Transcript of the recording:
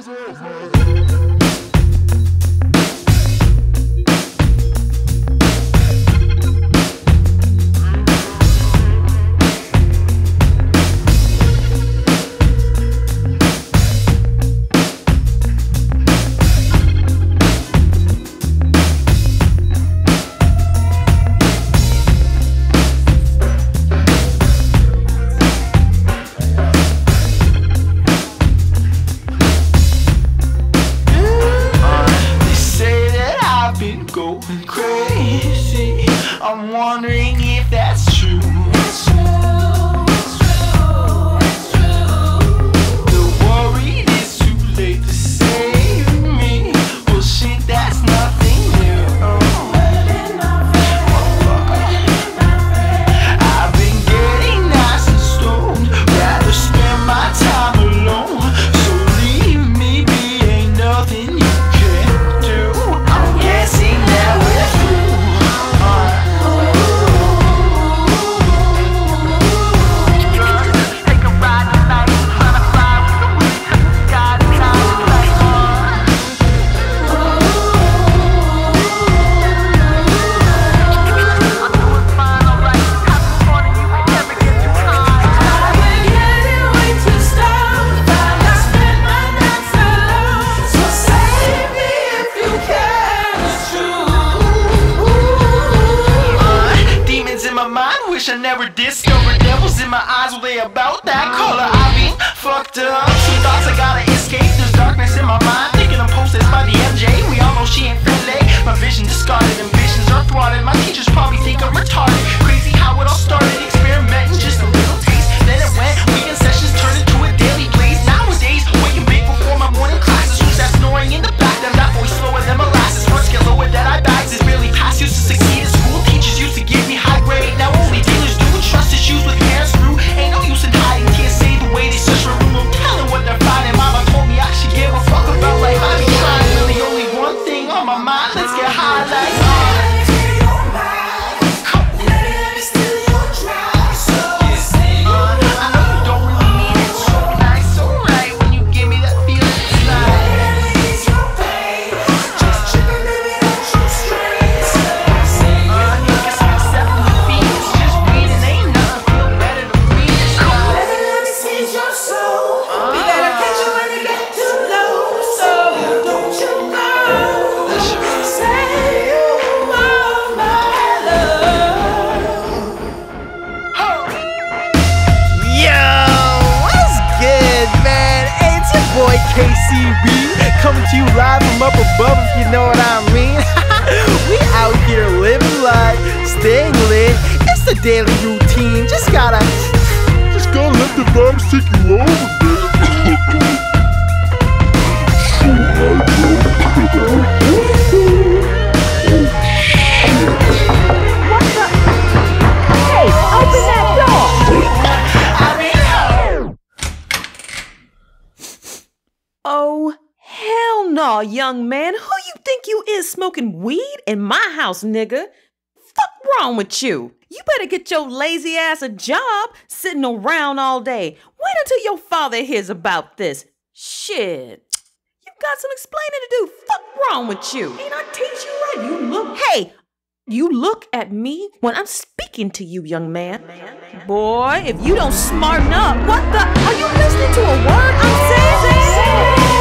I'm wondering if that's true. It's true, it's true, it's true. The worry is too late to save me. Well, shit, that's nothing new. I've been getting nice and stoned. Rather spend my time alone. So leave me be, ain't nothing you can do. I'm guessing that we're through. Wish I never discovered devils in my eyes. Were they about that color? I mean, fucked up. Some thoughts I gotta escape. There's darkness in my mind. Thinking I'm possessed by the MJ. We all know she ain't friendly. My vision discarded. Ambitions are thwarted. My teachers probably think I'm retarded. Crazy how it all started. Experimenting, just a little taste. Then it went. Weekend sessions turned into a daily blaze. Nowadays, waking big before my morning classes. Who's that snoring in the back? Them that voice slower than molasses. Words get lower than I bags. It's barely past used to succeed in school. Teachers used to give me high grade. Now only dealers do. Trust issues with hands through. Ain't no use in hiding. Can't say the way they search for room. No telling what they're finding. Mama told me I should give a fuck about life. I be trying. Really only one thing on my mind. Let's get high like KCB, coming to you live from up above, if you know what I mean. We out here living life, staying lit. It's the daily routine. Just gotta let the vibes take you over, Hey, open that door! Oh, hell no, young man. Who you think you is smoking weed in my house, nigga? Fuck wrong with you? You better get your lazy ass a job sitting around all day. Wait until your father hears about this. Shit. You got some explaining to do. Fuck wrong with you? Ain't I teach you right? You look. Hey, you look at me when I'm speaking to you, young man. Boy, if you don't smarten up, what the? Are you listening to a word I'm saying?